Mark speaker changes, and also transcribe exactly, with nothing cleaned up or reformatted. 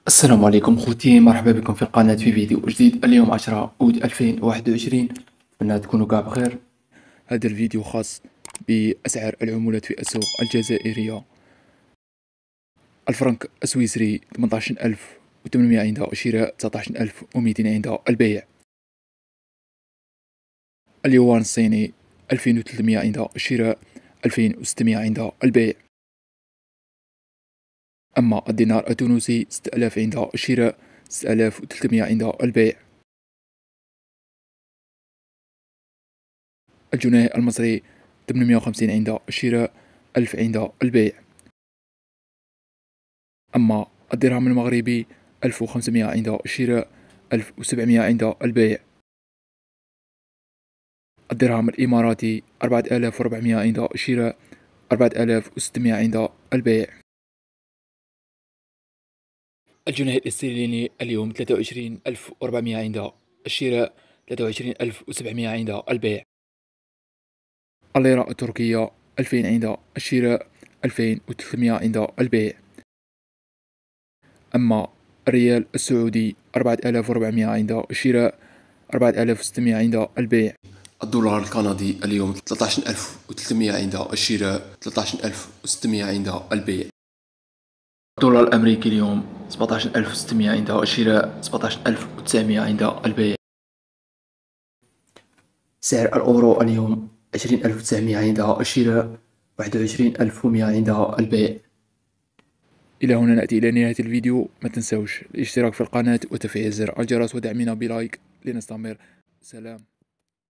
Speaker 1: السلام عليكم خوتي، مرحبا بكم في القناة في فيديو جديد. اليوم عشرة أود ألفين وواحد وعشرين. أتمنى تكونوا كاع بخير. هذا الفيديو خاص بأسعار العملات في السوق الجزائرية. الفرنك السويسري ثمانية عشر ألف وثمانمائة عند الشراء، تسعة عشر ألف ومئتين عند البيع. اليوان الصيني ألفين وثلاثمائة عند الشراء، ألفين وستمائة عند البيع. أما الدينار التونسي ستة آلاف عند الشراء، ستة آلاف وثلاثمائة عند البيع. الجنيه المصري ثمانمائة وخمسين عند الشراء، ألف عند البيع. أما الدرهم المغربي ألف وخمسمائة عند الشراء، ألف وسبعمائة عند البيع. الدرهم الإماراتي أربعة آلاف وأربعمائة عند الشراء، أربعة آلاف وستمائة عند البيع. الجنيه الاسترليني اليوم ثلاثة وعشرين ألف وأربعمائة عند الشراء، ثلاثة وعشرين ألف وسبعمائة عند البيع. الليرة التركية ألفين عند الشراء، ألفين وثلاثمائة عند البيع. أما الريال السعودي أربعة آلاف وأربعمائة عند الشراء، أربعة آلاف وستمائة عند البيع. الدولار الكندي اليوم ثلاثة عشر ألف وثلاثمائة عند الشراء، ثلاثة عشر ألف وستمائة عند البيع. الدولار الأمريكي اليوم سبعة عشر ألف وستمائة عند الشراء، سبعة عشر ألف وتسعمائة عند البيع. سعر الأورو اليوم عشرين ألف وتسعمائة عند الشراء، واحد وعشرين ألف ومائة عند البيع. إلى هنا نأتي إلى نهاية الفيديو. ما تنسوش الاشتراك في القناة وتفعيل زر الجرس ودعمنا بلايك لنستمر. سلام.